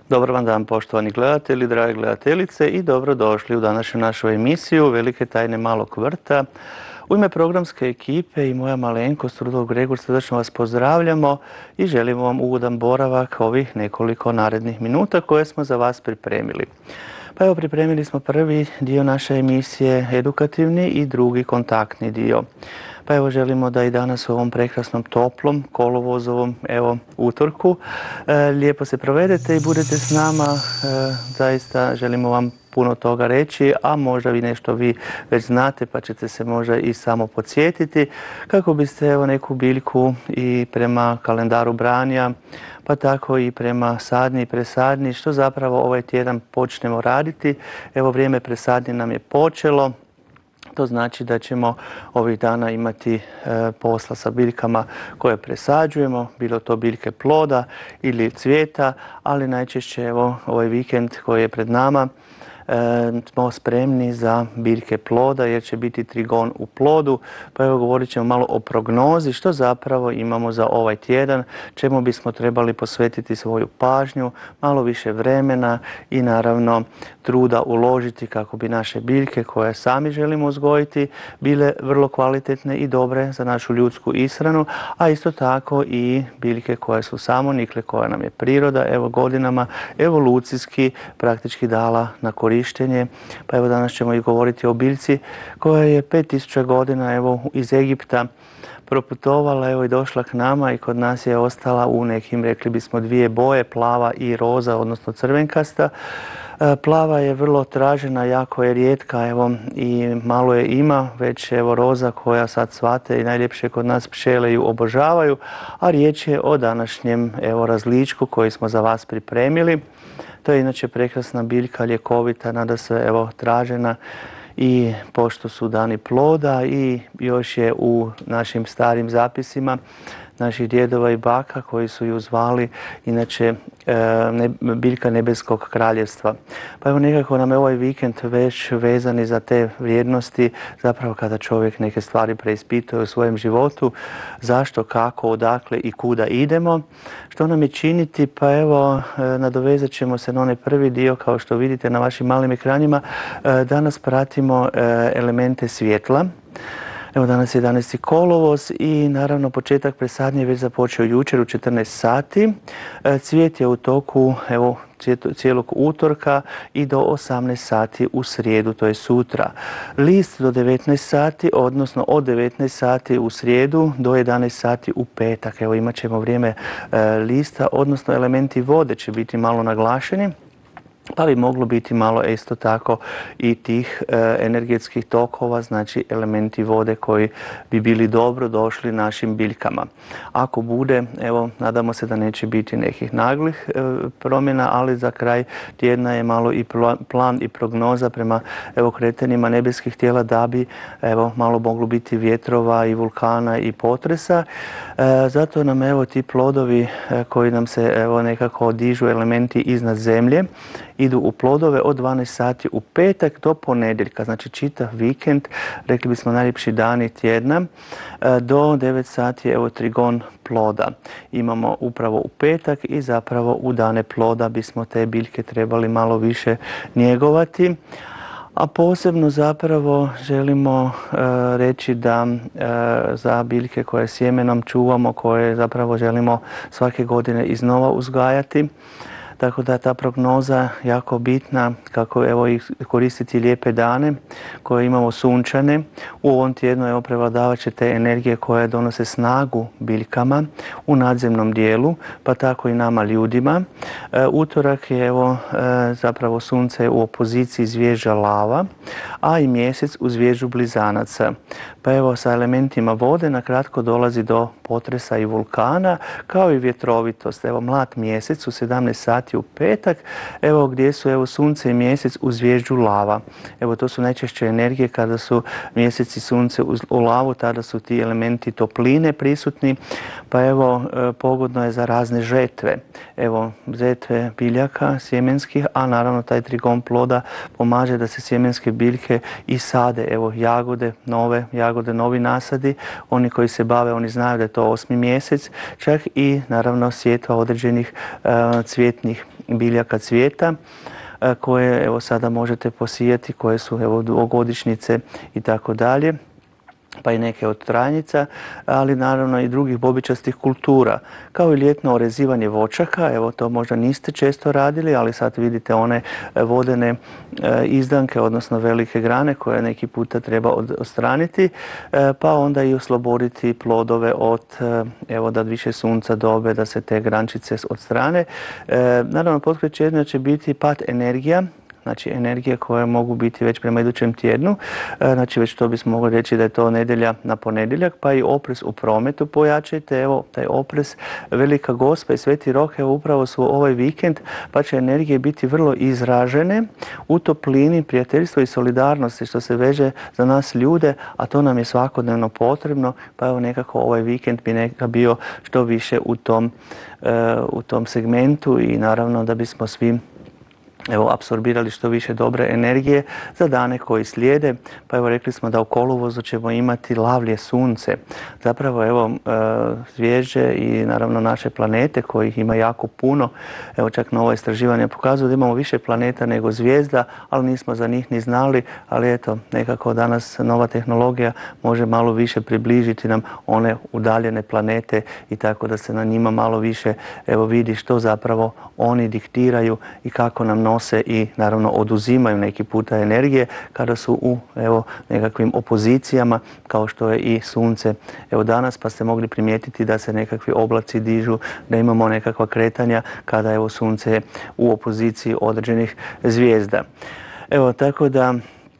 Dobar vam dan, poštovani gledatelji, drage gledateljice i dobrodošli u današnju našu emisiju Velike tajne malog vrta. U ime programske ekipe i moja malenkost Rudolf Gregor srdačno vas pozdravljamo i želimo vam ugodan boravak ovih nekoliko narednih minuta koje smo za vas pripremili. Pa evo, pripremili smo prvi dio naše emisije, edukativni, i drugi kontaktni dio. Pa evo, želimo da i danas u ovom prekrasnom, toplom, kolovozovom utorku lijepo se provedete i budete s nama. Zaista želimo vam puno toga reći, a možda vi nešto već znate pa ćete se možda i samo podsjetiti kako biste neku biljku i prema kalendaru branja, pa tako i prema sadnji i presadnji, što zapravo ovaj tjedan počnemo raditi. Evo, vrijeme presadnje nam je počelo. To znači da ćemo ovih dana imati posla sa biljkama koje presađujemo, bilo to biljke ploda ili cvijeta, ali najčešće evo ovaj vikend koji je pred nama smo spremni za biljke ploda jer će biti trigon u plodu. Pa evo, govorit ćemo malo o prognozi, što zapravo imamo za ovaj tjedan, čemu bismo trebali posvetiti svoju pažnju, malo više vremena i naravno truda uložiti kako bi naše biljke koje sami želimo uzgojiti bile vrlo kvalitetne i dobre za našu ljudsku ishranu, a isto tako i biljke koje su samonikle, koje nam je priroda evo godinama evolucijski praktički dala na korištenje. Pa evo, danas ćemo i govoriti o biljci koja je 5000 godina evo iz Egipta proputovala evo i došla k nama i kod nas je ostala u nekim, rekli bismo, dvije boje, plava i roza, odnosno crvenkasta. Plava je vrlo tražena, jako je rijetka evo i malo je ima, već evo roza koja sad cvate i najljepše kod nas pčele ju obožavaju, a riječ je o današnjem evo različku koji smo za vas pripremili. To je inače prekrasna biljka, ljekovita, nadasve evo tražena i pošto su dani ploda i još je u našim starim zapisima naših djedova i baka koji su ju zvali inače biljka nebeskog kraljevstva. Pa evo, nekako nam je ovaj vikend već vezani za te vrijednosti, zapravo kada čovjek neke stvari preispituje u svojem životu, zašto, kako, odakle i kuda idemo, što nam je činiti. Pa evo, nadovezat ćemo se na onaj prvi dio, kao što vidite na vašim malim ekranima. Danas pratimo elemente svjetla. Evo, danas je 11. kolovoz i naravno početak presadnje je već započeo jučer u 14 sati. Cvijet je u toku evo cijelog utorka i do 18 sati u srijedu, to je sutra. List do 19 sati, odnosno od 19 sati u srijedu do 11 sati u petak. Evo, imat ćemo vrijeme lista, odnosno elementi vode će biti malo naglašeni. Pa bi moglo biti malo isto tako i tih energetskih tokova, znači elementi vode koji bi bili dobro došli našim biljkama. Ako bude, evo, nadamo se da neće biti nekih naglih promjena, ali za kraj tjedna je malo i plan i prognoza prema evo kretanjima nebeskih tijela da bi evo malo moglo biti vjetrova i vulkana i potresa. Zato nam evo ti plodovi koji nam se evo nekako dižu elementi iznad zemlje idu u plodove od 12 sati u petak do ponedjeljka, znači čitav vikend, rekli bismo najljepši dani tjedna, do 9 sati evo trigon ploda. Imamo upravo u petak i zapravo u dane ploda bismo te biljke trebali malo više njegovati. A posebno zapravo želimo reći da za biljke koje sjemenom čuvamo, koje zapravo želimo svake godine iznova uzgajati, tako da ta prognoza jako bitna kako evo i koristiti lijepe dane koje imamo sunčane. U ovom tjednu evo prevladavat će te energije koje donose snagu biljkama u nadzemnom dijelu, pa tako i nama ljudima. Utorak je evo zapravo sunce u opoziciji zvježđa lava, a i mjesec u zvježđu blizanaca. Pa evo, sa elementima vode na kratko dolazi do potresa i vulkana, kao i vjetrovitost. Evo, mlad mjesec u 17 sati u petak, evo gdje su evo sunce i mjesec u zvježđu lava. Evo, to su najčešće energije kada su mjesec i sunce u lavu, tada su ti elementi topline prisutni, pa evo pogodno je za razne žetve. Evo, žetve biljaka sjemenskih, a naravno taj trigon ploda pomaže da se sjemenske biljke i sade. Evo, jagode, novi nasadi. Oni koji se bave, oni znaju da je to 8. mjesec, čak i naravno sjetva određenih cvjetnih biljaka cvijeta koje evo sada možete posijati, koje su evo dvogodišnjice i tako dalje, pa i neke od tranjica, ali naravno i drugih bobičastih kultura, kao i ljetno orezivanje voćaka. Evo to možda niste često radili, ali sad vidite one vodene izdanke, odnosno velike grane koje neki puta treba odstraniti, pa onda i osloboditi plodove od, evo da više sunca dobe, da se te grančice odstrane. Naravno, potkrećenja će biti pad energija, znači energije koje mogu biti već prema idućem tjednu, znači već to bismo mogli reći da je to nedjelja na ponedjeljak, pa i oprez u prometu pojačajte, evo taj oprez, Velika Gospa i Sveti Rok, evo upravo su ovaj vikend, pa će energije biti vrlo izražene u toplini, prijateljstvo i solidarnosti što se veže za nas ljude, a to nam je svakodnevno potrebno, pa evo nekako ovaj vikend bi neka bio što više u tom segmentu i naravno da bismo svi apsorbirali što više dobre energije za dane koji slijede. Pa evo rekli smo da u kolovozu ćemo imati lavlje sunce. Zapravo evo zvijezde i naravno naše planete kojih ima jako puno. Evo čak nova istraživanja pokazuju da imamo više planeta nego zvijezda, ali nismo za njih ni znali. Ali eto, nekako danas nova tehnologija može malo više približiti nam one udaljene planete i tako da se na njima malo više evo vidi što zapravo oni diktiraju i kako nam nose i naravno oduzimaju neki puta energije kada su u nekakvim opozicijama kao što je i sunce. Evo danas pa ste mogli primijetiti da se nekakvi oblaci dižu, da imamo nekakva kretanja kada evo sunce je u opoziciji određenih zvijezda. Evo tako da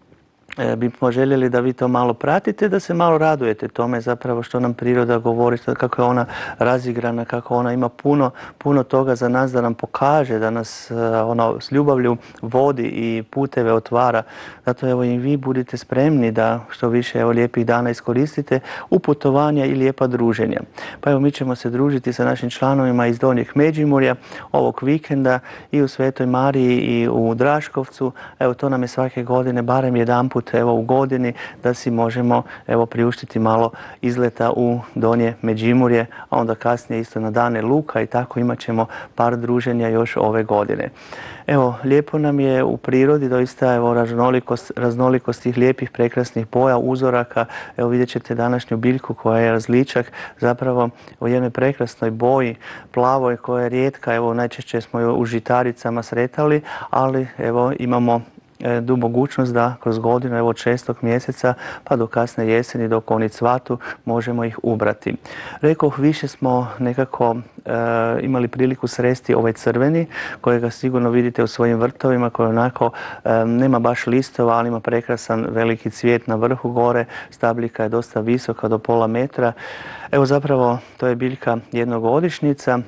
bismo željeli da vi to malo pratite, da se malo radujete tome zapravo što nam priroda govori, kako je ona razigrana, kako ona ima puno toga za nas da nam pokaže, da nas ona s ljubavlju vodi i puteve otvara. Zato evo i vi budite spremni da što više lijepih dana iskoristite u putovanja i lijepa druženja. Pa evo mi ćemo se družiti sa našim članovima iz Donjeg Međimurja ovog vikenda i u Svetoj Mariji i u Draškovcu. Evo to nam je svake godine barem jedanput u godini da si možemo priuštiti malo izleta u Donje Međimurje, a onda kasnije isto na dane luka i tako imat ćemo par druženja još ove godine. Evo, lijepo nam je u prirodi, doista raznolikost tih lijepih, prekrasnih boja, uzoraka. Evo vidjet ćete današnju biljku koja je različak zapravo u jednoj prekrasnoj boji, plavoj koja je rijetka. Evo, najčešće smo ju u žitaricama sretali, ali evo imamo tu mogućnost da kroz godinu, evo od 6. mjeseca pa do kasne jeseni dok oni cvatu možemo ih ubrati. Rekoh, više smo nekako imali priliku sresti ovaj crveni kojega sigurno vidite u svojim vrtovima, koji onako nema baš listova, ali ima prekrasan veliki cvijet na vrhu gore, stabljika je dosta visoka do pola metra. Evo zapravo to je biljka jednogodišnjica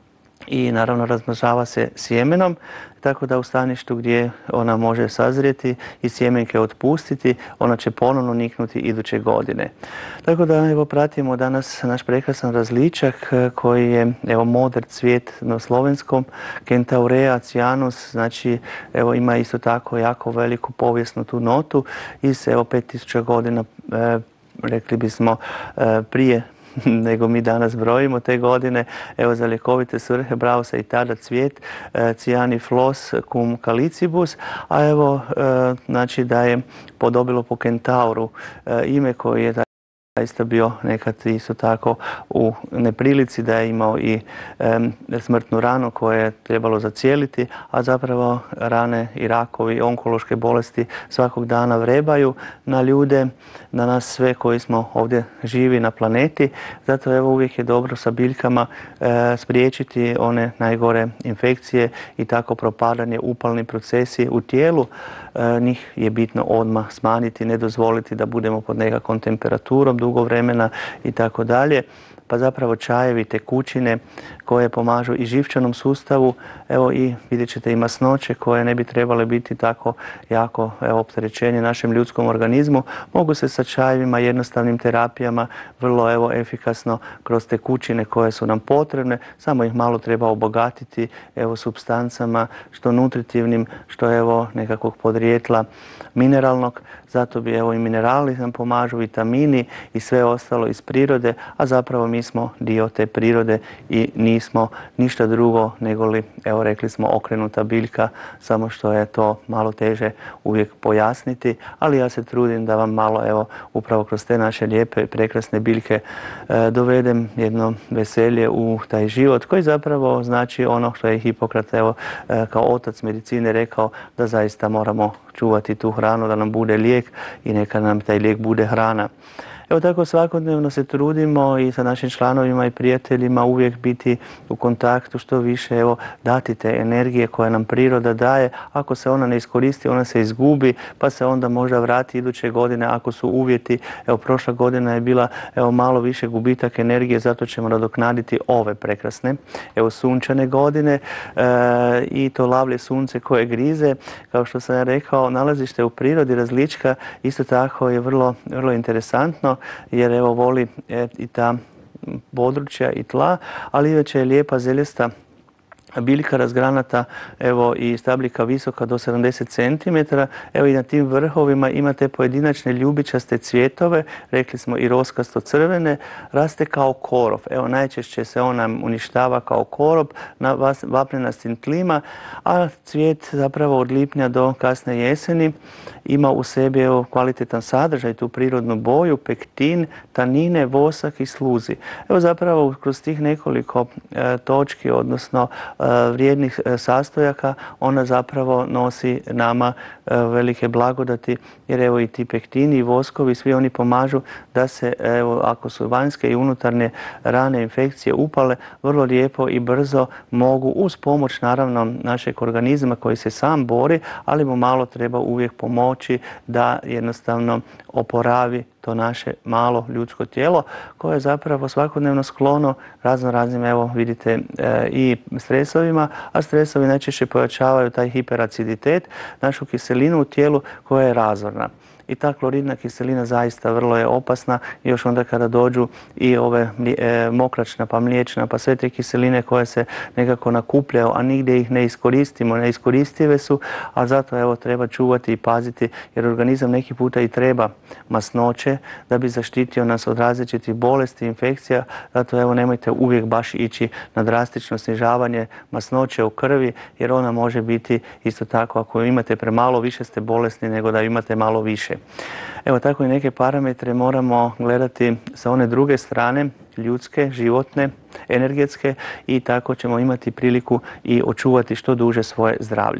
i naravno razmnožava se sjemenom, tako da u staništu gdje ona može sazrijeti i sjemenke otpustiti, ona će ponovno niknuti iduće godine. Tako da evo pratimo danas naš prekrasan različak koji je evo moder cvijet na slovenskom, Kentaurea cianus, znači evo ima isto tako jako veliku povijesnu tu notu iz evo 5000 godina, rekli bismo prije nego mi danas brojimo te godine. Evo za ljekovite svrhe brao se i tada cvijet Cianiflos cum calicibus, a evo znači da je podobilo po kentauru ime koji je zaista bio nekad isto tako u neprilici, da je imao i smrtnu ranu koju je trebalo zacijeliti, a zapravo rane i rakovi i onkološke bolesti svakog dana vrebaju na ljude, na nas sve koji smo ovdje živi na planeti. Zato evo uvijek je dobro sa biljkama spriječiti one najgore infekcije i tako propadanje, upalni procesi u tijelu. Njih je bitno odmah smanjiti, ne dozvoliti da budemo pod nekakvom temperaturom dugo vremena i tako dalje. Pa zapravo čajevi, tekućine koje pomažu i živčanom sustavu, evo i vidjet ćete i masnoće koje ne bi trebale biti tako jako opterećenje našem ljudskom organizmu, mogu se sa čajevima, jednostavnim terapijama vrlo efikasno kroz tekućine koje su nam potrebne, samo ih malo treba obogatiti supstancama, što nutritivnim, što nekakvog podrijetla mineralnog. Zato bi i minerali nam pomažu, vitamini i sve ostalo iz prirode, a zapravo mi mi smo dio te prirode i nismo ništa drugo nego li, evo rekli smo, okrenuta biljka, samo što je to malo teže uvijek pojasniti, ali ja se trudim da vam malo, evo, upravo kroz te naše lijepe i prekrasne biljke dovedem jedno veselje u taj život koji zapravo znači ono što je Hipokrat, evo, kao otac medicine rekao, da zaista moramo čuvati tu hranu, da nam bude lijek i neka nam taj lijek bude hrana. Evo tako svakodnevno se trudimo i sa našim članovima i prijateljima uvijek biti u kontaktu što više, evo, dati te energije koje nam priroda daje. Ako se ona ne iskoristi, ona se izgubi, pa se onda možda vrati iduće godine ako su uvjeti. Evo, prošla godina je bila, evo, malo više gubitak energije, zato ćemo nadoknaditi ove prekrasne, evo, sunčane godine i to lavlje sunce koje grize. Kao što sam ja rekao, nalazište u prirodi različka isto tako je vrlo interesantno, jer evo voli i ta područja i tla, ali već je lijepa zeljasta biljka razgranata, evo, i stabljika visoka do 70 cm. Evo, i na tim vrhovima imate pojedinačne ljubičaste cvjetove, rekli smo i roskasto crvene, raste kao korov. Evo, najčešće se ona uništava kao korov na vapnenastim tlima, a cvijet zapravo od lipnja do kasne jeseni ima u sebi, evo, kvalitetan sadržaj, tu prirodnu boju, pektin, tanine, vosak i sluzi. Evo, zapravo kroz tih nekoliko točki, odnosno vrijednih sastojaka, ona zapravo nosi nama velike blagodati, jer evo i ti pektini i voskovi, svi oni pomažu da se, evo, ako su vanjske i unutarnje rane, infekcije, upale, vrlo lijepo i brzo mogu, uz pomoć naravno našeg organizma koji se sam bori, ali mu malo treba uvijek pomoći da jednostavno oporavi to naše malo ljudsko tijelo koje je zapravo svakodnevno sklono raznim, evo vidite, i stresovima, a stresovi najčešće pojačavaju taj hiperaciditet, našu kiselinu u tijelu koja je razorna. I ta kloridna kiselina zaista vrlo je opasna, još onda kada dođu i ove mokračna pa mliječna pa sve te kiseline koje se nekako nakupljaju, a nigdje ih ne iskoristimo, neiskoristive su, a zato evo treba čuvati i paziti, jer organizam neki puta i treba masnoće da bi zaštitio nas od različitih bolesti, infekcija. Zato evo nemojte uvijek baš ići na drastično snižavanje masnoće u krvi, jer ona može biti isto tako, ako imate premalo, više ste bolesni nego da imate malo više. Evo, tako i neke parametre moramo gledati sa one druge strane, ljudske, životne, energetske, i tako ćemo imati priliku i očuvati što duže svoje zdravlje.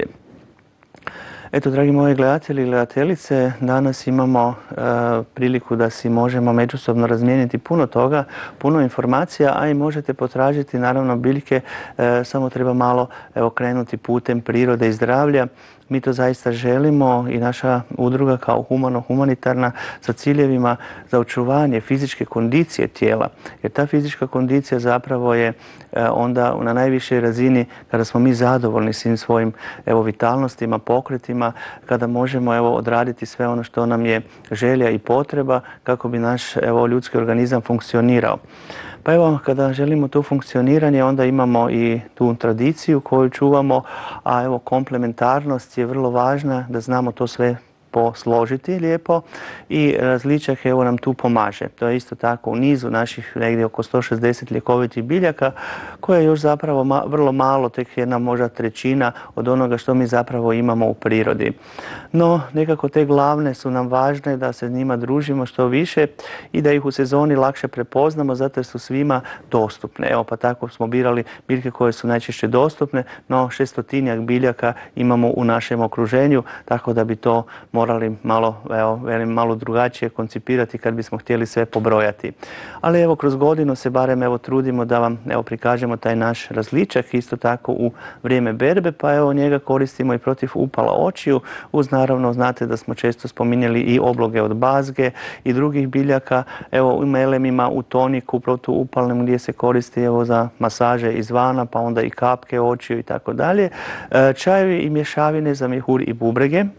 Eto, dragi moji gledatelji i gledateljice, danas imamo priliku da si možemo međusobno razmijeniti puno toga, puno informacija, a i možete potražiti naravno biljke, samo treba malo, evo, krenuti putem prirode i zdravlja. Mi to zaista želimo i naša udruga kao humanitarna sa ciljevima za očuvanje fizičke kondicije tijela. Jer ta fizička kondicija zapravo je onda na najvišoj razini kada smo mi zadovoljni svim svojim, evo, vitalnostima, pokretima, kada možemo, evo, odraditi sve ono što nam je želja i potreba kako bi naš, evo, ljudski organizam funkcionirao. Pa evo, kada želimo to funkcioniranje, onda imamo i tu tradiciju koju čuvamo, a evo, komplementarnost je vrlo važna, da znamo to sve posložiti lijepo, i različak, evo, nam tu pomaže. To je isto tako u nizu naših negdje oko 160 ljekovitih biljaka, koje je još zapravo vrlo malo, tek jedna možda trećina od onoga što mi zapravo imamo u prirodi. No, nekako te glavne su nam važne da se s njima družimo što više i da ih u sezoni lakše prepoznamo, zato jer su svima dostupne. Evo, pa tako smo birali biljke koje su najčešće dostupne, no 600-tinjak biljaka imamo u našem okruženju, tako da bi to morali malo, evo, malo drugačije koncipirati kad bismo htjeli sve pobrojati. Ali evo, kroz godinu se barem, evo, trudimo da vam, evo, prikažemo taj naš različak, isto tako u vrijeme berbe, pa evo, njega koristimo i protiv upala očiju, uz naravno, znate da smo često spominjali i obloge od bazge i drugih biljaka, evo, u melemima, u toniku protuupalnom gdje se koristi, evo, za masaže izvana, pa onda i kapke očiju i tako dalje. Čajevi i mješavine za mjehur i bubrege.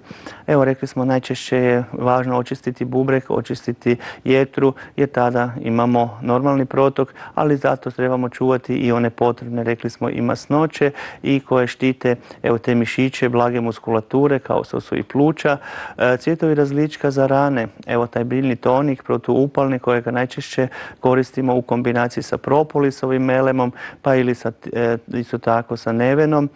Evo, rekli smo, najčešće je važno očistiti bubreg, očistiti jetru, jer tada imamo normalni protok, ali zato trebamo čuvati i one potrebne, rekli smo, i masnoće i koje štite evo te mišiće, blage muskulature kao što su i pluća. Cvjetovi različka za rane, evo taj biljni tonik protuupalni kojega najčešće koristimo u kombinaciji sa propolisovim melemom, pa ili isto tako sa nevenom.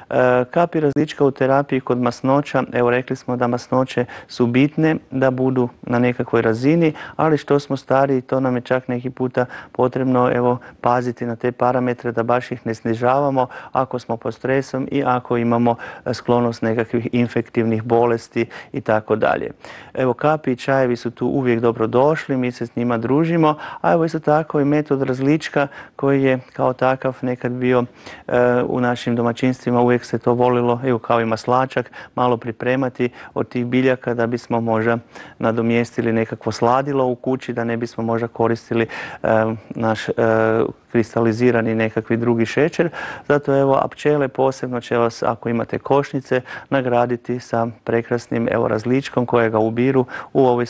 Kapi različka u terapiji kod masnoća, evo rekli smo da masnoće su bitne da budu na nekakvoj razini, ali što smo stariji, to nam je čak neki puta potrebno evo paziti na te parametre da baš ih ne snižavamo ako smo pod stresom i ako imamo sklonost nekakvih infektivnih bolesti i tako dalje. Evo, kapi i čajevi su tu uvijek dobro došli, mi se s njima družimo, a evo isto tako i metod različka koji je kao takav nekad bio u našim domaćinstvima, uvijek se to volilo, evo kao i maslačak, malo pripremati od tih biljaka da bismo možda nadomjestili nekakvo sladilo u kući, da ne bismo možda koristili naš kristalizirani nekakvi drugi šećer. Zato evo, a pčele posebno će vas, ako imate košnice, nagraditi sa prekrasnim evo različkom kojega ubiru u ovoj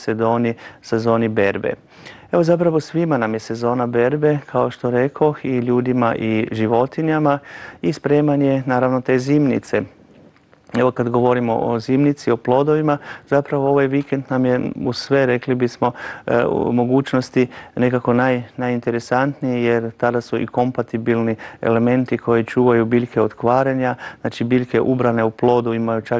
sezoni berbe. Evo, zapravo svima nam je sezona berbe, kao što rekoh, i ljudima i životinjama, i spremanje naravno te zimnice. Evo, kad govorimo o zimnici, o plodovima, zapravo ovaj vikend nam je u sve, rekli bismo, u mogućnosti nekako najinteresantniji, jer tada su i kompatibilni elementi koji čuvaju biljke od kvarenja. Znači, biljke ubrane u plodu imaju čak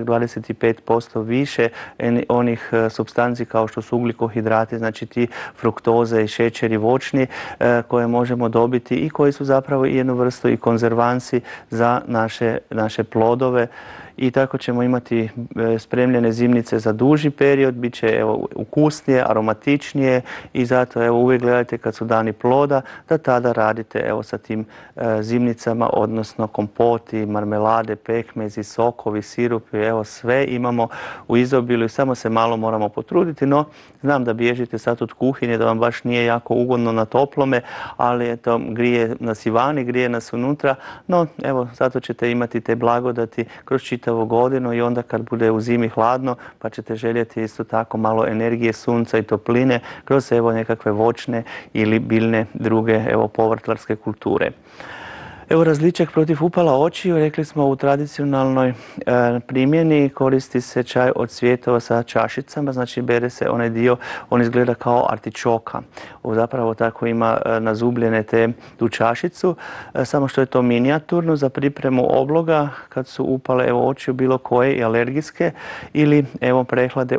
25% više onih supstanci kao što su ugljikohidrati, znači ti fruktoze i šećeri voćni koje možemo dobiti i koji su zapravo jednu vrstu i konzervansi za naše plodove. I tako ćemo imati spremljene zimnice za duži period, bit će evo ukusnije, aromatičnije i zato evo uvijek gledajte kad su dani ploda da tada radite evo sa tim zimnicama, odnosno kompoti, marmelade, pekmezi, sokovi, sirupi, evo sve imamo u izobilju, samo se malo moramo potruditi, no znam da bježite sad od kuhinje, da vam baš nije jako ugodno na toplome, ali eto, grije nas i vani, grije nas unutra, no evo zato ćete imati te blagodati kroz čitavu godinu i onda kad bude u zimi hladno pa ćete željeti isto tako malo energije, sunca i topline kroz evo nekakve voćne ili biljne druge evo povrtlarske kulture. Evo, različak protiv upala očiju, rekli smo u tradicionalnoj primjeni koristi se čaj od cvjetova sa čašicama, znači bere se onaj dio, on izgleda kao artičoka. Zapravo tako ima nazubljene tu čašicu, samo što je to minijaturno za pripremu obloga kad su upale evo očiju bilo koje i alergijske ili evo prehlade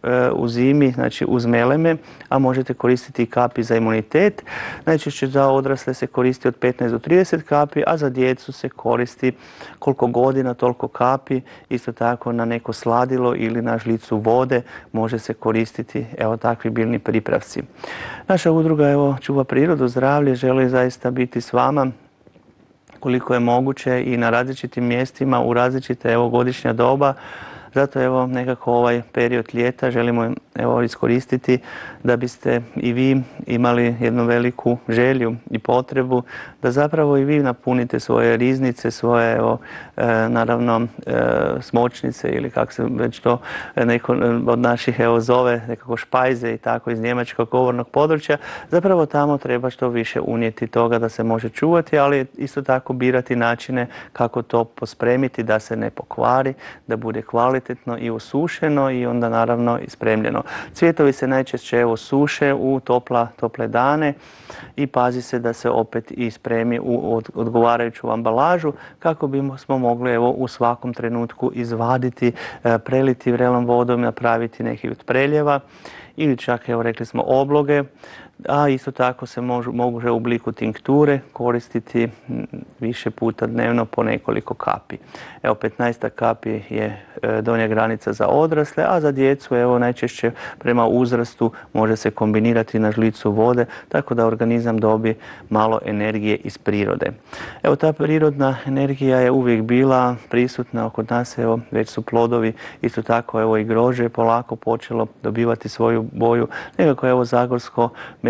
u zimi, znači uz meleme, a možete koristiti i kapi za imunitet. Najčešće za odrasle se koristi od 15 do 30 kapi, a za djecu se koristi koliko godina, toliko kapi. Isto tako na neko sladilo ili na žlicu vode može se koristiti evo takvi biljni pripravci. Naša udruga evo Čuva prirodu, zdravlje želi zaista biti s vama koliko je moguće i na različitim mjestima u različite evo godišnja doba. Zato evo nekako ovaj period ljeta želimo evo iskoristiti da biste i vi imali jednu veliku želju i potrebu da zapravo i vi napunite svoje riznice, svoje evo naravno smočnice ili kako se već to neko od naših evo zove, nekako špajze i tako iz njemačkog govornog područja. Zapravo tamo treba što više unijeti toga da se može čuvati, ali isto tako birati načine kako to pospremiti da se ne pokvari, da bude kvalitetno i usušeno i onda naravno i spremljeno. Cvjetovi se najčešće evo suše u tople dane i pazi se da se opet i spremi u odgovarajuću ambalažu kako bismo mogli evo u svakom trenutku izvaditi, preliti vrelom vodom, napraviti neki od preljeva ili čak evo rekli smo obloge. A isto tako se može u obliku tinkture koristiti više puta dnevno po nekoliko kapi. Evo 15 kapi je donja granica za odrasle, a za djecu evo najčešće prema uzrastu može se kombinirati na žlicu vode, tako da organizam dobi malo energije iz prirode. Evo ta prirodna energija je uvijek bila prisutna oko nas, evo već su plodovi, isto tako evo i grožđe je polako počelo dobivati svoju boju. Nekako evo zagorsko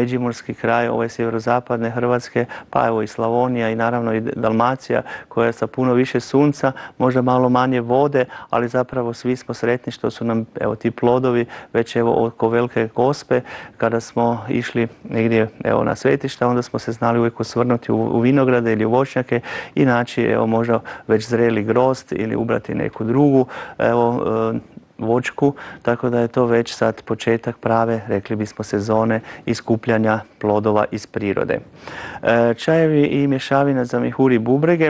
Međimurski kraj, ove sjeverozapadne Hrvatske, pa evo i Slavonija i naravno i Dalmacija koja je sa puno više sunca, možda malo manje vode, ali zapravo svi smo sretni što su nam evo ti plodovi već evo oko Velike Gospe, kada smo išli negdje evo na svetišta, onda smo se znali uvijek osvrnuti u vinograde ili u voćnjake i naći evo možda već zreli grozd ili ubrati neku drugu evo voćku, tako da je to već sad početak prave, rekli bismo, sezone iskupljanja plodova iz prirode. Čajevi i mješavina za mjehur i bubrege,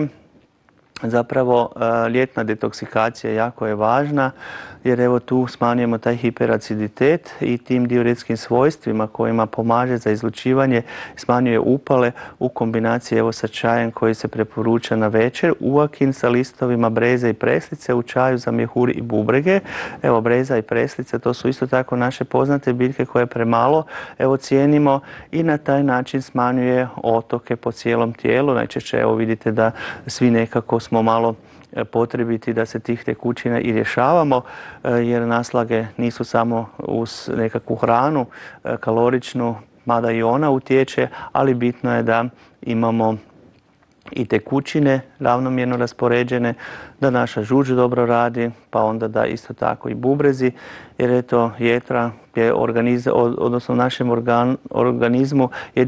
zapravo ljetna detoksikacija jako je važna jer evo tu smanjujemo taj hiperaciditet i tim diuretskim svojstvima kojima pomaže za izlučivanje, smanjuje upale u kombinaciji evo sa čajem koji se preporuča na večer, uakin sa listovima breze i preslice u čaju za mjehur i bubrege. Evo breza i preslice, to su isto tako naše poznate biljke koje premalo evo cijenimo i na taj način smanjuje otoke po cijelom tijelu. Najčešće evo vidite da svi nekako smo malo potrebiti da se tih tekućina i rješavamo, jer naslage nisu samo uz nekakvu hranu kaloričnu, mada i ona utječe, ali bitno je da imamo i tekućine ravnomjerno raspoređene, da naša žuč dobro radi, pa onda da isto tako i bubrezi, jer eto jetra je odnosno u našem organizmu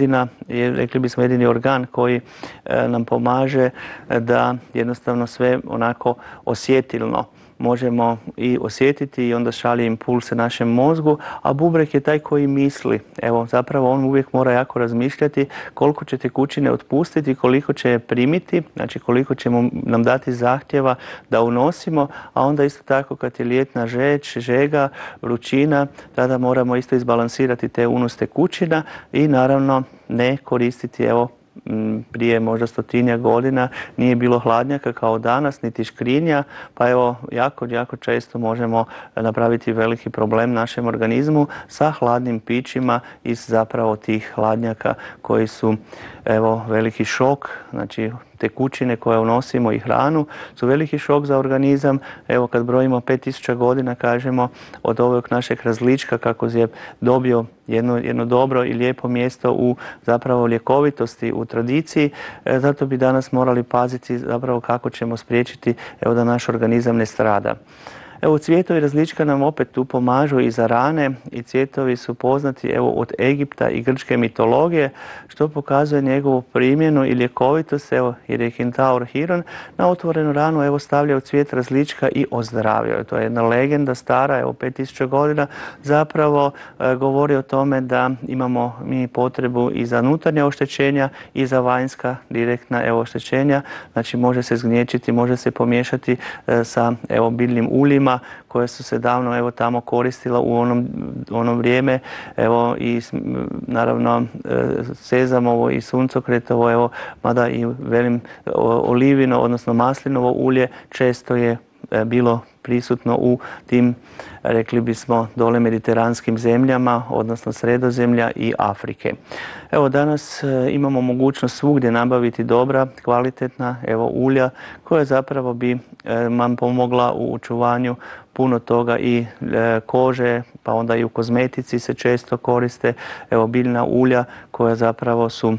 rekli bismo jedini organ koji nam pomaže da jednostavno sve onako osjetilno možemo i osjetiti i onda šalje impulse našem mozgu, a bubreg je taj koji misli. Evo, zapravo on uvijek mora jako razmišljati koliko će tekućine otpustiti, koliko će je primiti, znači koliko će nam dati zahtjeva da unosimo, a onda isto tako kad je ljetna žega, vrućina, tada moramo isto izbalansirati te unos tekućina i naravno ne koristiti evo prije možda 100-tinjak godina nije bilo hladnjaka kao danas, niti škrinja, pa evo jako često možemo napraviti veliki problem našem organizmu sa hladnim pićima iz zapravo tih hladnjaka koji su evo veliki šok, znači tekućine koje unosimo i hranu su veliki šok za organizam. Evo kad brojimo 5000 godina kažemo od ovog našeg različka kako je dobio jedno dobro i lijepo mjesto u zapravo ljekovitosti u tradiciji, zato bi danas morali paziti zapravo kako ćemo spriječiti evo da naš organizam ne strada. Evo cvjetovi različka nam opet tu pomažu i za rane i cvjetovi su poznati evo od Egipta i grčke mitologije što pokazuje njegovu primjenu i ljekovitost, evo jer je kentaur Hiron na otvorenu ranu evo stavljao cvijet različka i ozdravio. To je jedna legenda stara, evo 5000 godina, zapravo govori o tome da imamo mi potrebu i za unutarnja oštećenja i za vanjska direktna evo oštećenja, znači može se zgnječiti, može se pomiješati sa evo biljnim uljima koje su se davno evo tamo koristila u ono vrijeme, evo i naravno sezamovo i suncokretovo, evo mada i velim olivino odnosno maslinovo ulje često je bilo prisutno u tim, rekli bismo, dole mediteranskim zemljama, odnosno Sredozemlja i Afrike. Evo danas imamo mogućnost svugdje nabaviti dobra, kvalitetna evo ulja koja zapravo bi nam pomogla u očuvanju puno toga i kože, pa onda i u kozmetici se često koriste evo biljna ulja koja zapravo su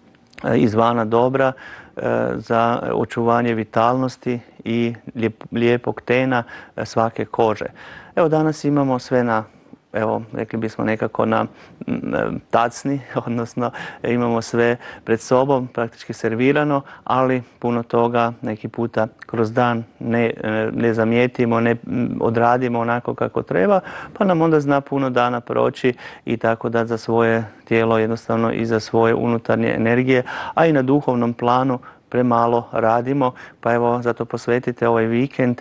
izvana dobra za očuvanje vitalnosti i lijepog tena svake kože. Evo danas imamo sve na, evo rekli bismo nekako na tacni, odnosno imamo sve pred sobom praktički servirano, ali puno toga neki puta kroz dan ne zamijetimo, ne odradimo onako kako treba, pa nam onda zna puno dana proći i tako da za svoje tijelo jednostavno i za svoje unutarnje energije, a i na duhovnom planu premalo radimo, pa evo zato posvetite ovaj vikend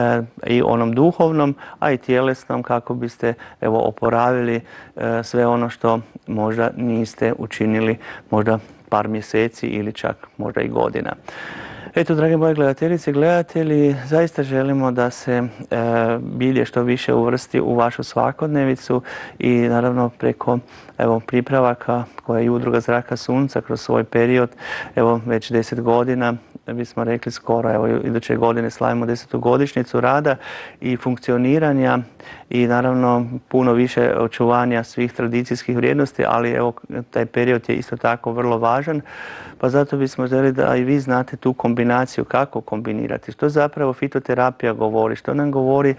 i onom duhovnom, a i tjelesnom kako biste evo oporavili sve ono što možda niste učinili možda par mjeseci ili čak možda i godina. Eto, drage moje gledateljice i gledatelji, zaista želimo da se bilje što više uvrsti u vašu svakodnevicu i naravno preko pripravaka koje je Udruga Zraka sunca kroz svoj period, već 10 godina, bismo rekli skoro, iduće godine slavimo 10. godišnjicu rada i funkcioniranja i naravno puno više očuvanja svih tradicijskih vrijednosti, ali taj period je isto tako vrlo važan, pa zato bismo želi da i vi znate tu kombinaciju, kako kombinirati, što zapravo fitoterapija govori, što nam govori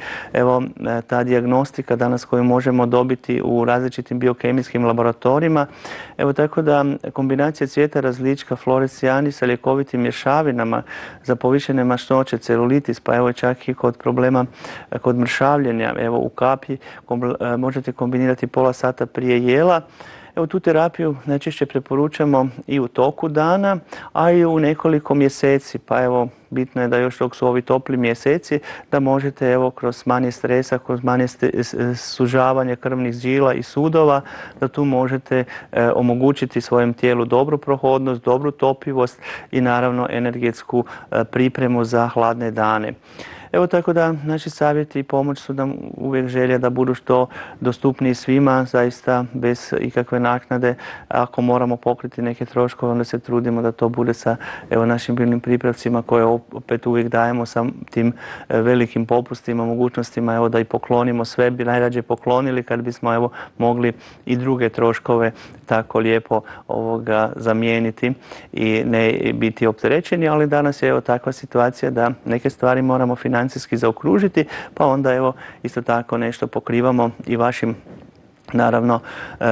ta dijagnostika danas koju možemo dobiti u različitim biokemijskim laboratorijima. Tako da kombinacija cvijeta različka, floresiani sa ljekovitim mješavinama za povišene mašnoće, celulitis, pa čak i kod problema kod mršavljenja, u kapi možete kombinirati pola sata prije jela. Tu terapiju najčešće preporučamo i u toku dana, a i u nekoliko mjeseci. Pa bitno je da još dok su ovi topli mjeseci, da možete kroz manje stresa, kroz manje sužavanje krvnih žila i sudova, da tu možete omogućiti svojem tijelu dobru prohodnost, dobru topivost i naravno energetsku pripremu za hladne dane. Tako da naši savjeti i pomoć su nam uvijek želja da budu što dostupniji svima, zaista bez ikakve naknade. Ako moramo pokriti neke troškove, onda se trudimo da to bude sa našim biljnim pripravcima koje opet uvijek dajemo sa tim velikim popustima, mogućnostima da i poklonimo sve, bi najrađe poklonili kad bismo mogli i druge troškove tako lijepo zamijeniti i ne biti opterećeni, ali danas je takva situacija da neke stvari moramo financijski zaokružiti, pa onda isto tako nešto pokrivamo i vašim naravno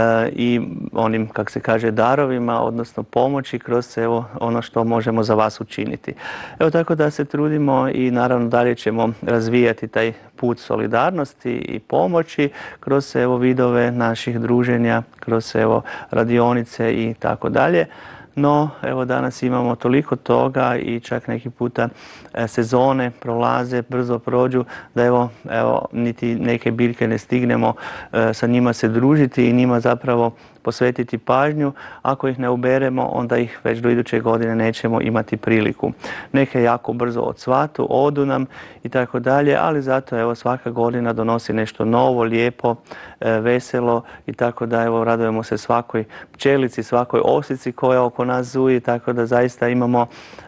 i onim, kako se kaže, darovima, odnosno pomoći kroz ono što možemo za vas učiniti. Tako da se trudimo i naravno dalje ćemo razvijati taj put solidarnosti i pomoći kroz vidove naših druženja, kroz radionice i tako dalje. No, danas imamo toliko toga i čak neki puta sezone prolaze, brzo prođu, da niti neke biljke ne stignemo sa njima se družiti i njima zapravo posvetiti pažnju. Ako ih ne uberemo, onda ih već do iduće godine nećemo imati priliku. Neke jako brzo odsvatu, odu nam i tako dalje, ali zato svaka godina donosi nešto novo, lijepo, veselo i tako da radujemo se svakoj pčelici, svakoj osici koja oko nas zuji, tako da zaista imamo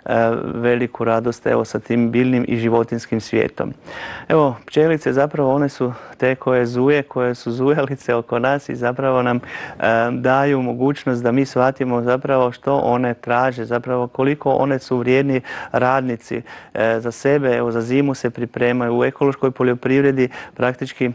veliku radost sa tim biljnim i životinskim svijetom. Pčelice zapravo one su te koje zuje, koje su zujalice oko nas i zapravo nam daju mogućnost da mi shvatimo zapravo što one traže, zapravo koliko one su vrijedni radnici za sebe, za zimu se pripremaju. U ekološkoj poljoprivredi praktički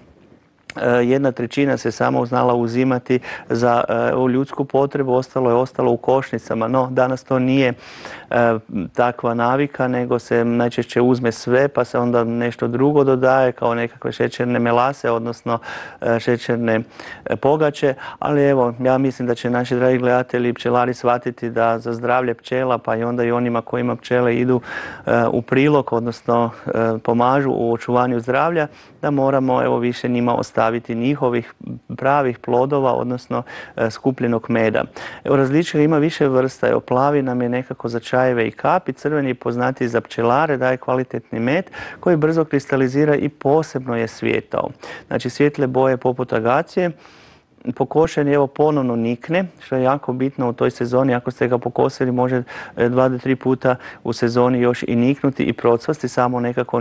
1/3 se samo znala uzimati za ljudsku potrebu, ostalo je ostalo u košnicama, no danas to nije takva navika, nego se najčešće uzme sve pa se onda nešto drugo dodaje kao nekakve šećerne melase, odnosno šećerne pogače, ali ja mislim da će naši dragi gledatelji i pčelari shvatiti da za zdravlje pčela, pa i onda i onima kojima pčele idu u prilog, odnosno pomažu u očuvanju zdravlja, da moramo više njima ostaviti njihovih pravih plodova, odnosno skupljenog meda. Različitih ima više vrsta. Plavi nam je nekako za čajeve i kapi, crveni je poznatiji za pčelare, daje kvalitetni med koji brzo kristalizira i posebno je svijetao. Znači svjetle boje poput agacije. Pokošen ponovno nikne, što je jako bitno u toj sezoni. Ako ste ga pokosili, može 2 do 3 puta u sezoni još i niknuti i procvasti samo nekako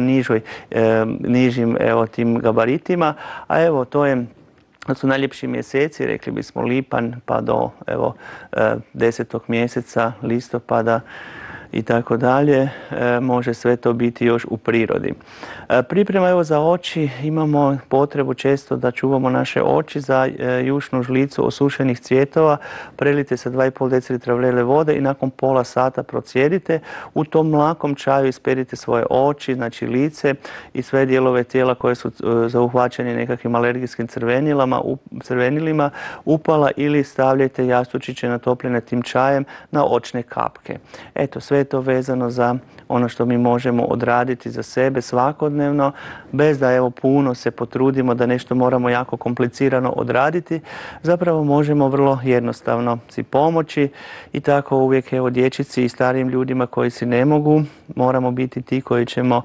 nižim tim gabaritima. A to su najljepši mjeseci, rekli bismo lipanj pa do 10. mjeseca, listopada i tako dalje, može sve to biti još u prirodi. Priprema za oči, imamo potrebu često da čuvamo naše oči za jušnu žlicu osušenih cvjetova, prelite sa 2,5 decilitra vrele vode i nakon pola sata procijedite. U tom mlakom čaju isperite svoje oči, znači lice i sve dijelove tijela koje su zauhvaćeni nekakvim alergijskim crvenilima, upala ili stavljajte jastučiće natopljene tim čajem na očne kapke. Eto, sve je to vezano za ono što mi možemo odraditi za sebe svakodnevno, bez da puno se potrudimo da nešto moramo jako komplicirano odraditi. Zapravo možemo vrlo jednostavno si pomoći i tako uvijek dječici i starijim ljudima koji si ne mogu moramo biti ti koji ćemo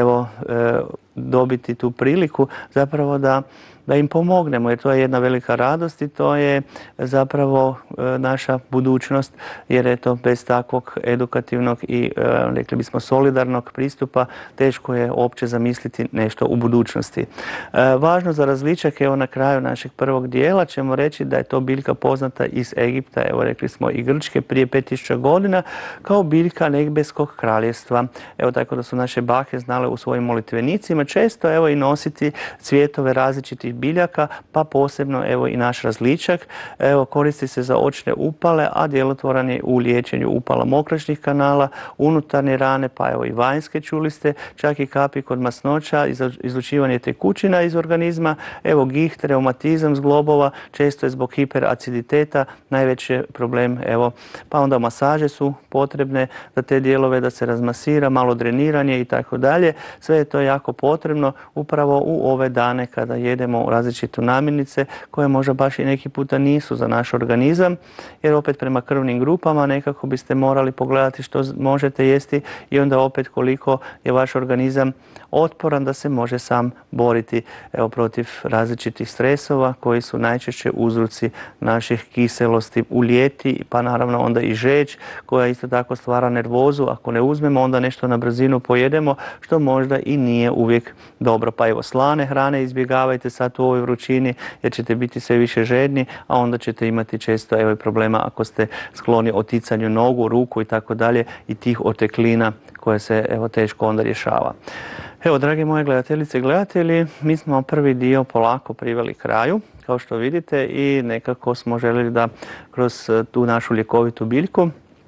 dobiti tu priliku zapravo da im pomognemo, jer to je jedna velika radost i to je zapravo naša budućnost, jer eto, bez takvog edukativnog i rekli bismo solidarnog pristupa teško je uopće zamisliti nešto u budućnosti. Važno za različak, evo na kraju našeg prvog dijela ćemo reći da je to biljka poznata iz Egipta, evo rekli smo i Grčke prije 5000 godina, kao biljka nebeskog kraljevstva. Evo tako da su naše bake znale u svojim molitvenicima često evo i nositi cvjetove različitih biljaka, pa posebno evo i naš različak. Evo koristi se za očne upale, a djelotvoran je u liječenju upala mokraćnih kanala, unutarnje rane, pa evo i vanjske, čuli ste, čak i kapi kod masnoća, izlučivanje tekućina iz organizma, evo giht, reumatizam zglobova, često je zbog hiperaciditeta najveći problem, evo, pa onda masaže su potrebne za te dijelove, da se razmasira, malo dreniranje i tako dalje. Sve je to jako potrebno upravo u ove dane kada jedemo različite namirnice koje možda baš i neki puta nisu za naš organizam, jer opet prema krvnim grupama nekako biste morali pogledati što možete jesti i onda opet koliko je vaš organizam otporan da se može sam boriti evo, protiv različitih stresova koji su najčešće uzroci naših kiselosti u ljeti, pa naravno onda i žeđ koja isto tako stvara nervozu. Ako ne uzmemo, onda nešto na brzinu pojedemo, što možda i nije uvijek dobro. Pa evo, slane hrane izbjegavajte sad u ovoj vrućini jer ćete biti sve više žedni, a onda ćete imati često evo, problema ako ste skloni oticanju nogu, ruku i tako dalje i tih oteklina koje se evo, teško onda rješava. Evo, drage moje gledateljice i gledatelji, mi smo prvi dio polako priveli kraju, kao što vidite, i nekako smo željeli da kroz tu našu ljekovitu biljku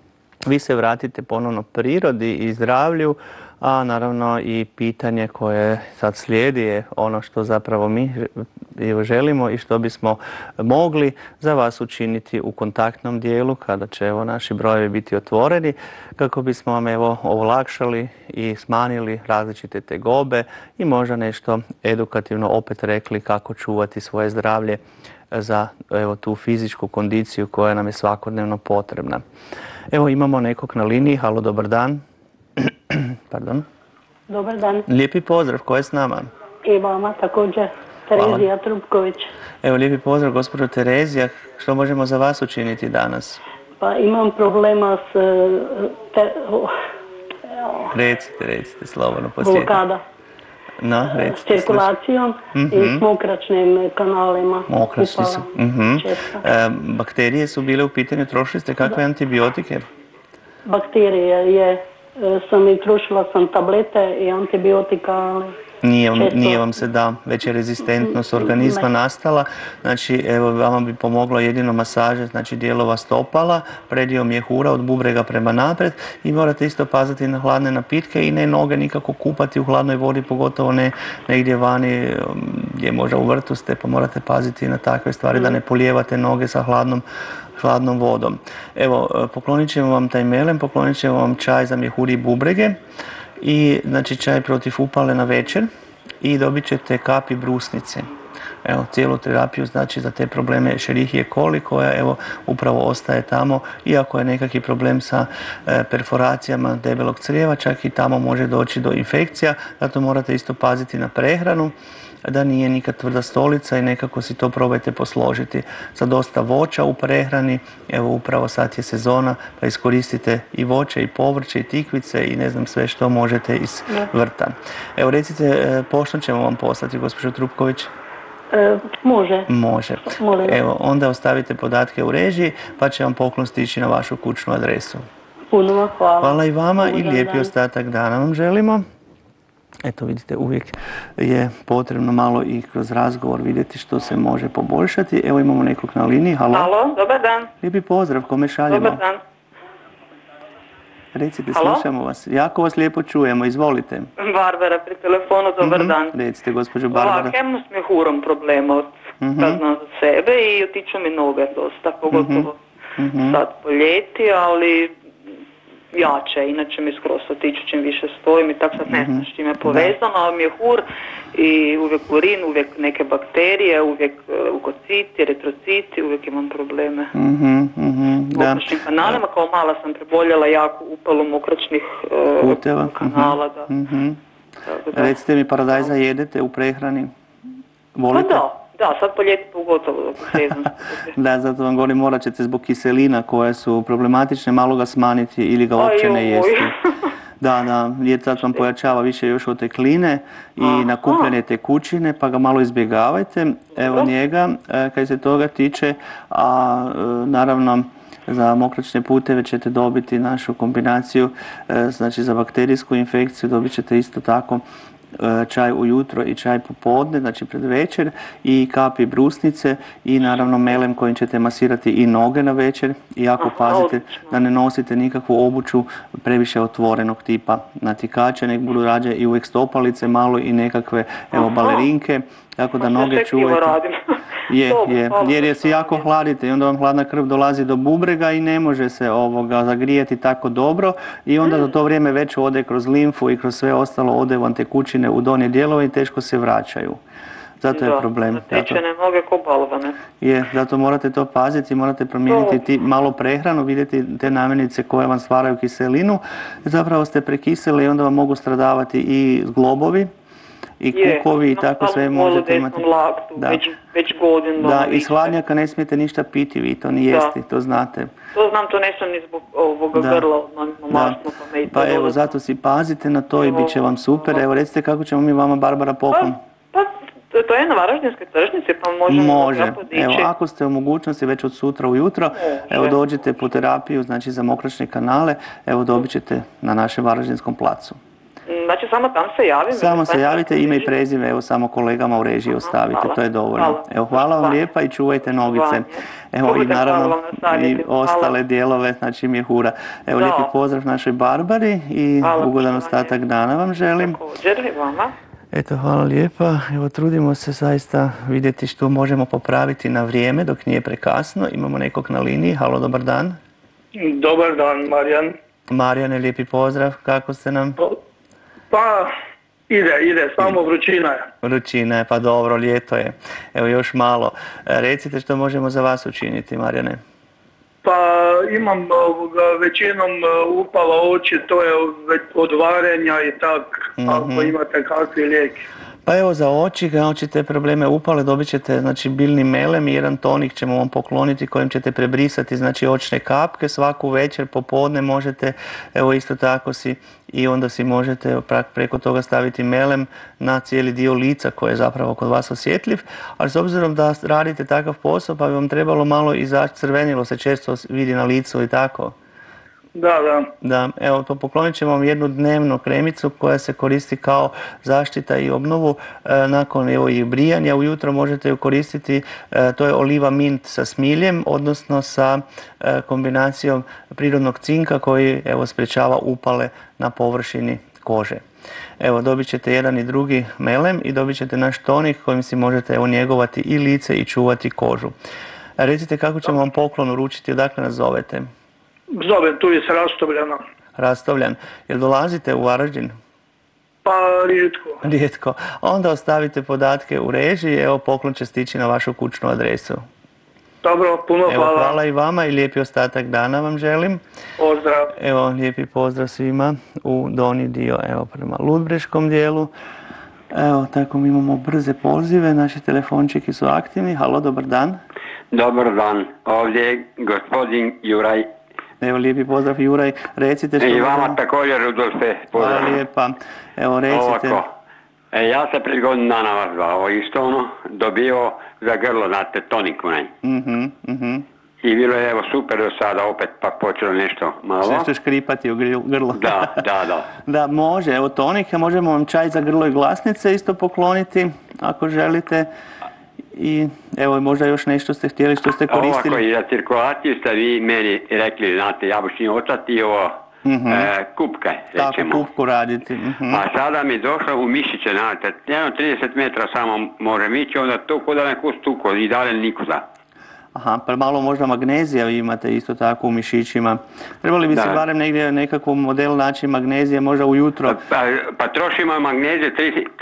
vi se vratite ponovno prirodi i zdravlju, a naravno i pitanje koje sad slijedi je ono što zapravo mi želimo i što bismo mogli za vas učiniti u kontaktnom dijelu kada će evo, naši brojevi biti otvoreni kako bismo vam evo, olakšali i smanjili različite tegobe i možda nešto edukativno opet rekli kako čuvati svoje zdravlje za evo, tu fizičku kondiciju koja nam je svakodnevno potrebna. Evo imamo nekog na liniji. Halo, dobar dan. Pardon. Dobar dan. Lijepi pozdrav, ko je s nama? I vama također, Terezija Trupković. Evo, lijepi pozdrav, gospođo Terezija. Što možemo za vas učiniti danas? Pa imam problema s Recite, slobodno posjetite. blokada. No, s cirkulacijom i s mokraćnim kanalima. Mokraćni su. Bakterije su bile u pitanju, trošili ste kakve antibiotike? Bakterije sam i trošila sam tablete i antibiotika, ali Nije vam se da, već je rezistentnost organizma nastala. Znači, evo, vama bi pomoglo jedino masaže, znači dijelova stopala, predio mjehura od bubrega prema naprijed i morate isto paziti na hladne napitke i ne noge nikako kupati u hladnoj vodi, pogotovo ne negdje vani gdje možda u vrtu ste, pa morate paziti na takve stvari da ne polijevate noge sa hladnom vodom. Evo, poklonit ćemo vam taj melem, poklonit ćemo vam čaj za mjehuri i bubrege i znači čaj protiv upale na večer i dobit ćete kapi brusnice. Evo, cijelu terapiju znači za te probleme Escherichia coli koja evo upravo ostaje tamo, iako je nekakvi problem sa perforacijama debelog crijeva, čak i tamo može doći do infekcija, zato morate isto paziti na prehranu, da nije nikad tvrda stolica i nekako si to probajte posložiti sa dosta voća u prehrani. Evo upravo sad je sezona, pa iskoristite i voće i povrće i tikvice i ne znam sve što možete iz vrta. Evo recite, pošto ćemo vam poslati, gospođo Trupković? Može. Može. Evo, onda ostavite podatke u režiji pa će vam poklon stići na vašu kućnu adresu. Puno vam hvala. Hvala i vama i lijepi ostatak dana vam želimo. Eto vidite, uvijek je potrebno malo i kroz razgovor vidjeti što se može poboljšati. Evo imamo nekog na liniji. Halo. Halo, dobar dan. Lijepi pozdrav, kome šaljemo? Dobar dan. Recite, slušamo vas. Jako vas lijepo čujemo, izvolite. Barbara pri telefonu, dobar dan. Recite, gospođo Barbara. Ovak, imam s mjehurom problema kad znam za sebe i otiču mi noge dosta, pogotovo sad po ljeti, ali jače, inače mi skroz otiče čim više stojim i tako sad ne znam s čime je povezano, ali mi je hur i uvijek urin, uvijek neke bakterije, uvijek leukociti, eritrociti, uvijek imam probleme. Mokračnim kanalima, kao mala sam preboljela jako upalu mokračnih kanala. Recite mi, paradajza jedete u prehrani? Volite? Pa da, sad po ljeti pogotovo sezonski. Da, zato vam govorim, morat ćete zbog kiselina koje su problematične malo ga smanjiti ili ga uopće ne jesti. Da, jer sad vam pojačava više još otekline i nakupljene tekućine, pa ga malo izbjegavajte. Evo njega, kad se toga tiče, a naravno za mokračne puteve ćete dobiti našu kombinaciju, znači za bakterijsku infekciju dobit ćete isto tako čaj ujutro i čaj popodne, znači pred večer, i kapi brusnice i naravno melem kojim ćete masirati i noge na večer, i jako pazite da ne nosite nikakvu obuću previše otvorenog tipa natikače, nek budu rađe i uvijek stopalice malo i nekakve balerinke, tako da noge čuvajte. Jer se jako hladite i onda vam hladna krv dolazi do bubrega i ne može se zagrijati tako dobro i onda za to vrijeme već ode kroz limfu i kroz sve ostalo ode vam tekućine u donje dijelove i teško se vraćaju. Zato je problem. Natečene noge ko balvane. Zato morate to paziti, morate promijeniti malo prehranu, vidjeti te namirnice koje vam stvaraju kiselinu. Zapravo ste prekiseli i onda vam mogu stradavati i zglobovi i kukovi i tako sve možete imati. Već godinu. Da, iz hladnjaka ne smijete ništa piti, vi to ni jesti, to znate. To znam, to ne sam ni zbog ovoga grla, masno, pa me i to Pa evo, zato si pazite na to i bit će vam super. Evo, recite kako ćemo mi vama, Barbara, poklon. To je na Varaždinskoj tržnici, pa možemo ga podići. Evo, ako ste u mogućnosti već od sutra ujutro, evo dođite po terapiju, znači za mokračne kanale, evo dobit ćete na našem Varaždinskom placu. Znači samo tam se javim? Samo se javite, ime i prezime, evo samo kolegama u režiji ostavite, to je dovoljno. Evo, hvala vam lijepa i čuvajte nogice. Evo i naravno i ostale dijelove, znači mjehura. Evo, lijepi pozdrav našoj Barbari i ugodan ostatak dana vam želim. Također i vama. Eto, hvala lijepa. Evo, trudimo se zaista vidjeti što možemo popraviti na vrijeme dok nije prekasno. Imamo nekog na liniji. Halo, dobar dan. Dobar dan, Marijan. Marijane, lijepi pozdrav. Kako ste nam? Pa, ide, samo vrućina je. Vrućina je, pa dobro, ljeto je. Evo, još malo. Recite što možemo za vas učiniti, Marijane. Pa, imam većinom upala oči, to je već od varenja i tak, ako imate kakvi lijeki. Pa evo, za oči, kad očite probleme upale, dobit ćete, znači, biljni melem i jedan tonik ćemo vam pokloniti kojim ćete prebrisati, znači, očne kapke svaku večer, popodne možete, evo, isto tako si, i onda si možete preko toga staviti melem na cijeli dio lica koji je zapravo kod vas osjetljiv, ali s obzirom da radite takav posao, pa bi vam trebalo malo izaći, crvenilo se često vidi na licu i tako. Da, evo, to poklonit ćemo vam jednu dnevnu kremicu koja se koristi kao zaštita i obnovu nakon i brijanja. Ujutro možete ju koristiti, to je oliva mint sa smiljem, odnosno sa kombinacijom prirodnog cinka koji sprječava upale na površini kože. Evo, dobit ćete jedan i drugi melem i dobit ćete naš tonik kojim si možete njegovati i lice i čuvati kožu. Recite kako ćemo vam poklon uručiti, odakle nas zovete? Zovem tu iz Rastovljana. Rastovljan. Jel dolazite u Varaždin? Pa Rijetko. Onda ostavite podatke u režiji, evo poklon će stići na vašu kućnu adresu. Dobro, puno hvala. Evo, hvala i vama i lijepi ostatak dana vam želim. Pozdrav. Evo, lijepi pozdrav svima u donji dio, evo prema Ludbreškom dijelu. Evo, tako mi imamo brze pozive, naši telefončiki su aktivni. Halo, dobar dan. Dobar dan, ovdje je gospodin Juraj. Evo, lijepi pozdrav Juraj, recite što... I vama također, Rudolfe, pozdrav. Hvala lijepa, evo recite... Ovako, ja sam pred godinu dana vas zvao, isto dobio za grlo, znate, toniku, ne? I bilo je, evo, super do sada, opet pa počelo nešto malo. Nešto škripati u grlo. Da. Da, može, evo tonik, možemo vam čaj za grlo i glasnice isto pokloniti, ako želite. I evo, možda još nešto ste htjeli što ste koristili. Ovako, i za cirkulaciju ste vi meni rekli, znate, jabučni ocat i ovo kupke, rećemo. Tako, kupku raditi. A sada mi došlo u mišiće, znate, 30 metra samo može ići, onda to kod da neko stuko i dalje nikuda. Aha, pa malo možda magnezija vi imate isto tako u mišićima. Trebali bi se barem negdje nekakav model naći magnezije, možda ujutro. Pa trošimo magnezije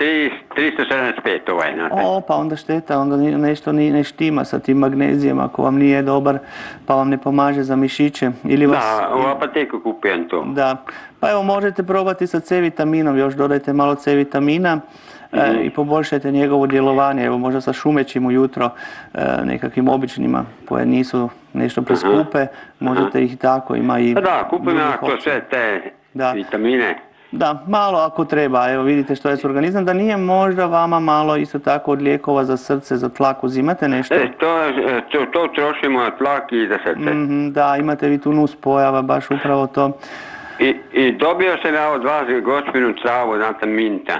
375 znate. Pa onda šteta, onda nešto ne štima sa tim magnezijem ako vam nije dobar, pa vam ne pomaže za mišiće. Da, u apoteku kupujem to. Da, pa evo možete probati sa C vitaminom, još dodajte malo C vitamina. I poboljšajte njegovo djelovanje, evo možda sa šumećim ujutro, nekakvim običnima koje nisu nešto preskupe, možete ih tako, ima i... Da, kupim to sve te vitamine. Da, malo ako treba, evo vidite što je s organizam, da nije možda vama malo isto tako od lijekova za srce, za tlak, uzimate nešto? To trošimo na tlak i za srce. Da, imate vi tu nus pojava, baš upravo to. I dobio sam ja od vas gospinu travu, znate, minta.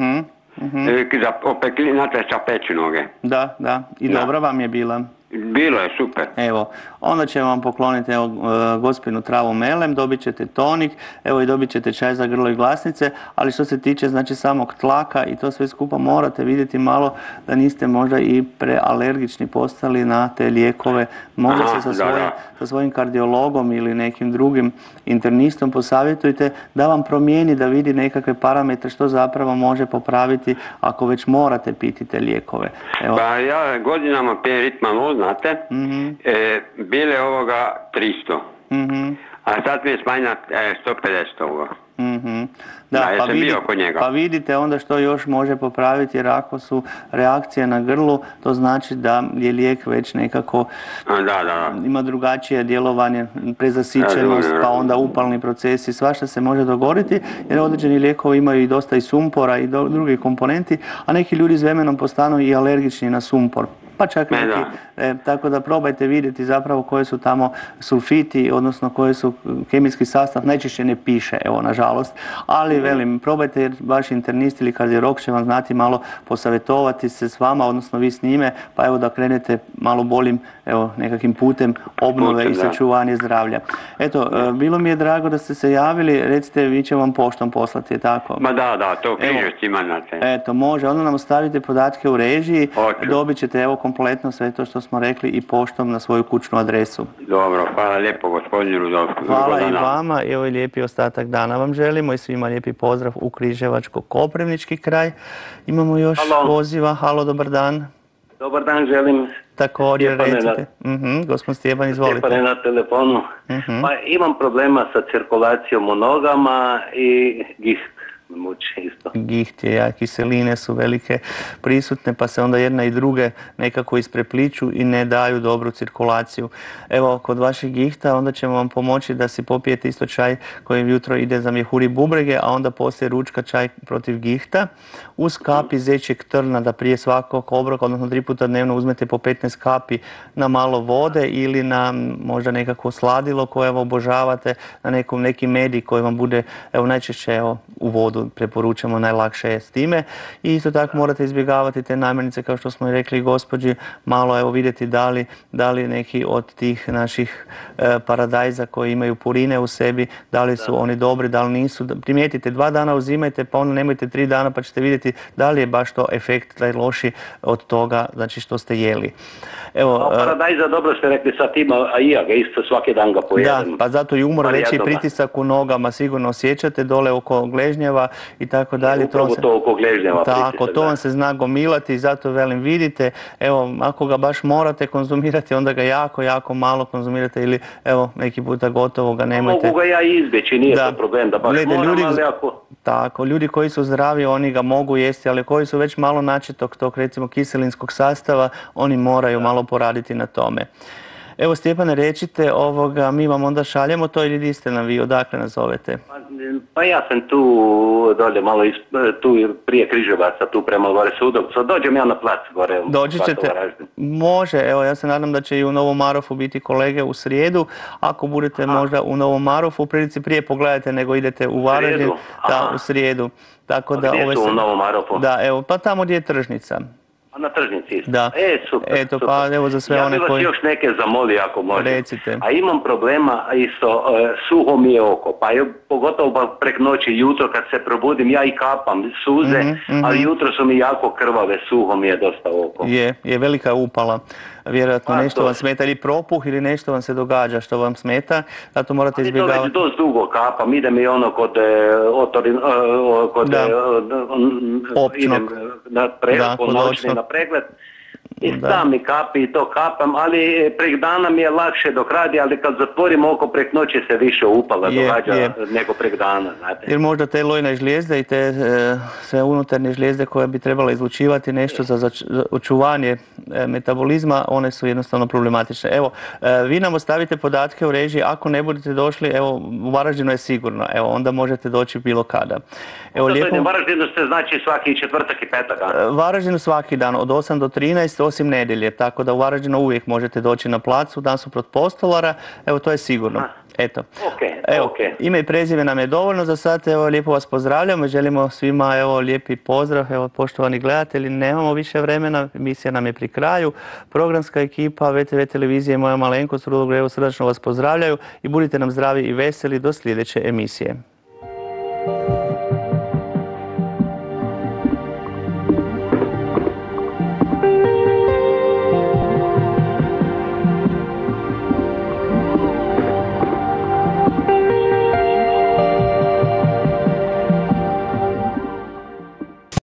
Za opeklinate sa pečinoge. Da, i dobra vam je bila. Bilo je super. Evo, onda ćemo vam pokloniti gospinu travu melem, dobit ćete tonik, evo i dobit ćete čaj za grlo i glasnice, ali što se tiče znači samog tlaka i to sve skupa morate vidjeti malo da niste možda i prealergični postali na te lijekove. Možda se sa svojim kardiologom ili nekim drugim internistom posavjetujte da vam promijeni, da vidi nekakve parametre što zapravo može popraviti ako već morate piti te lijekove. Evo. Pa ja godinama pijem Ritmanol, znate, bile ovoga 300, a sad mi je smanjena 150 ovoga. Da, pa vidite onda što još može popraviti, jer ako su reakcije na grlu, to znači da je lijek već nekako ima drugačije djelovanje, prezasićenost, pa onda upalni procesi, svašta se može dogoditi, jer određeni lijekovi imaju i dosta i sumpora i drugih komponenti, a neki ljudi s vremenom postanu i alergični na sumpor. Pa čak neki, tako da probajte vidjeti zapravo koje su tamo sulfiti, odnosno koje su kemijski sastav, najčešće ne piše, evo nažalost, ali velim, probajte jer vaš internist ili kardiolog će vam znati malo posavjetovati se s vama, odnosno vi s njime, pa evo da krenete malo boljim, evo nekakvim putem obnove i sačuvanje zdravlja. Eto, bilo mi je drago da ste se javili, recite vi će vam poštom poslati, je tako? Ma da, to Križevci ima na te. Eto, može, onda nam ostavite podatke u režiji, dobit ćete evo kompletno sve to što smo rekli i poštom na svoju kućnu adresu. Dobro, hvala lijepo gospodinu Rudolfu. Hvala i vama, evo i lijepi ostatak dana vam želimo i svima lijepi pozdrav u Križevačko-Koprivnički kraj. Imamo još poziva, halo, dobar dan. Dobar dan, želim. Također, recite. Gospod Stjepan, izvolite. Stjepan je na telefonu. Pa imam problema sa cirkulacijom u nogama i giht. Giht je, kiseline su velike prisutne, pa se onda jedna i druge nekako isprepliču i ne daju dobru cirkulaciju. Evo, kod vašeg gihta onda ćemo vam pomoći da si popijete isto čaj koji jutro ide za mjehur i bubrege, a onda poslije ručka čaj protiv gihta. Uz kapi zečjeg trna da prije svakog obroka, odnosno 3 puta dnevno uzmete po 15 kapi na malo vode ili na možda nekako sladilo koje obožavate, na neki medij koji vam bude najčešće u vodu preporučamo, najlakše je s time. I isto tako morate izbjegavati te namirnice, kao što smo i rekli gospođi, malo vidjeti da li neki od tih naših paradajza koji imaju purine u sebi, da li su oni dobri, da li nisu. Primijetite, 2 dana uzimajte, pa onda nemojte 3 dana, pa ćete vidjeti da li je baš to efekt taj loši od toga, znači što ste jeli. Paradajza, dobro ste rekli, sad ima, a i ja ga isto svaki dan ga pojedem. Da, pa zato i umor, veći pritisak u nogama sigurno osjećate dole oko gležnjeva i tako dalje. Upravo to oko gležnjeva pritisak. Tako, to vam se zna gomilati i zato velim, vidite, evo, ako ga baš morate konzumirati, onda ga jako malo konzumirate ili, evo, neki puta gotovo ga nemojte. Mogu ga ja izbjeći, nije to problem da baš moram, ali ako... Tako, ljudi koji su zdravi, oni ga mogu jesti, ali koji su već malo načetog tog, recimo, kiselinskog sastava, oni moraju malo poraditi na tome. Evo, Stjepane, rečite, mi vam onda šaljemo to ili di ste nam vi, odakle nas zovete? Pa ja sam tu dolje malo, tu prije Križevaca, tu prema gore Sudovcu, dođem ja na plac gore. Dođi ćete, može, evo, ja se nadam da će i u Novom Marofu biti kolege u srijedu, ako budete možda u Novom Marofu, u prilici prije pogledajte nego idete u Varaždin, u srijedu. Tako da, gdje su u Novom Marofu? Da, evo, pa tamo gdje je tržnica. A na tržnici isto. Da. Super. Eto, super. pa evo za sve one Ja bih vas još neke zamolio ako može. Recite. A imam problema isto, suho mi je oko, pa pogotovo prek noći jutro kad se probudim, ja i kapam suze, ali jutro su mi jako krvave, suho mi je dosta oko. Je velika upala. Vjerojatno nešto vam smeta ili propuh ili nešto vam se događa što vam smeta, zato morate izbjegavati. To već dosta dugo kapam, idem i ono kod općnog. Ponoćni na pregled. I tam mi kapi i to kapam, ali prek dana mi je lakše dok radi, ali kad zatvorim oko prek noći se više upala događa nego prek dana, znate. Jer možda te lojne žlijezde i te sve unutarnje žlijezde koje bi trebala izlučivati nešto za očuvanje metabolizma, one su jednostavno problematične. Evo, vi nam ostavite podatke u režiji, ako ne budete došli, evo, u Varaždinu je sigurno, evo, onda možete doći bilo kada. Evo, lijepo... U Varaždinu ste znači svaki četvrtak i petak, a? Varaždinu svaki dan, od 8 do 13, osim nedjelje, tako da u Varaždinu uvijek možete doći na placu, nasuprot Postolara, evo to je sigurno. Eto. Evo, ime i prezime nam je dovoljno za sad, evo lijepo vas pozdravljamo, želimo svima evo lijepi pozdrav, evo poštovani gledatelji, nemamo više vremena, emisija nam je pri kraju, programska ekipa VTV televizije i moja malenkost Rudolf Gregor srdačno vas pozdravljaju i budite nam zdravi i veseli do sljedeće emisije.